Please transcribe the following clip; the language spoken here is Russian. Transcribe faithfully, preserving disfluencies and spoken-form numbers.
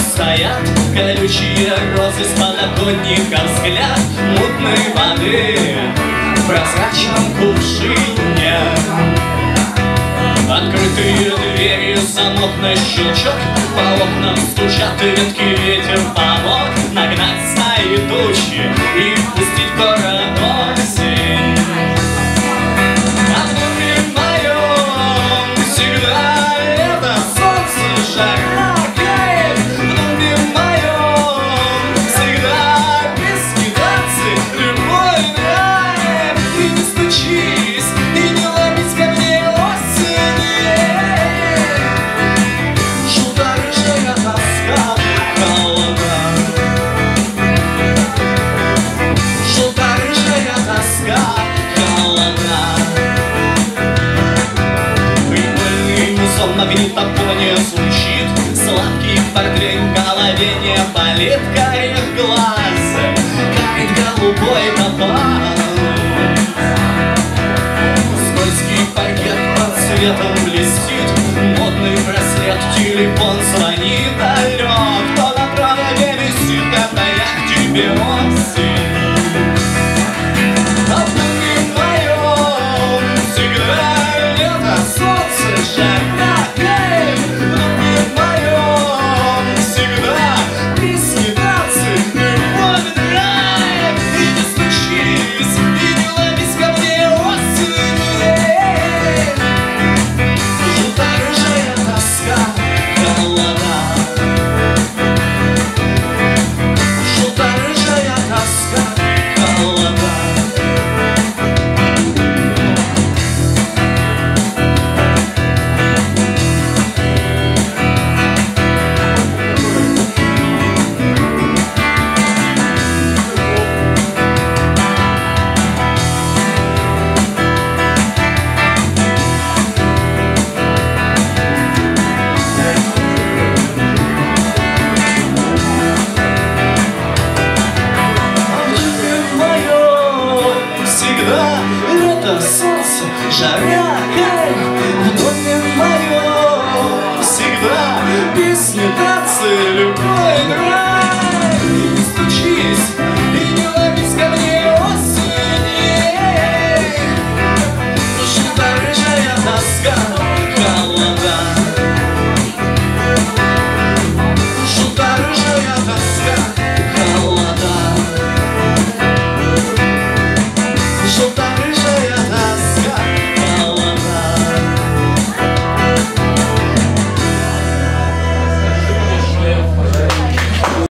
стоят колючие розы, с подоконника взгляд мутной воды в прозрачном кувшине. Открытые двери, замок на щелчок, по окнам стучат, и редкий ветер помог нагнать стаи тучи и впустить в город осень. А в доме моем всегда лето, солнце, жара, кайф. В доме моем всегда песни, танцы, любовь, драйв. И не стучись, и не ломись ко мне осень. Желто-рыжая тоска, холода. Желто-рыжая тоска, холода. Прикольный мусон на винтофоне звучит, сладкий портрет в голове не болит, карих глаз, карит голубой топаз. Скользкий паркет под светом блестит, модный браслет, телефон звонит, алло, кто на проводе висит, это я к тебе осень. А в доме моем всегда лето, солнце, жара, кайф. В доме моем всегда песни, танцы, любовь, драйв. И не стучись, и не ломись ко мне осень. Желто-рыжая тоска, холода. Желто-рыжая тоска, холода. Всегда лето, солнце, жара, кайф. В доме моем всегда песни, танцы, любовь, драйв.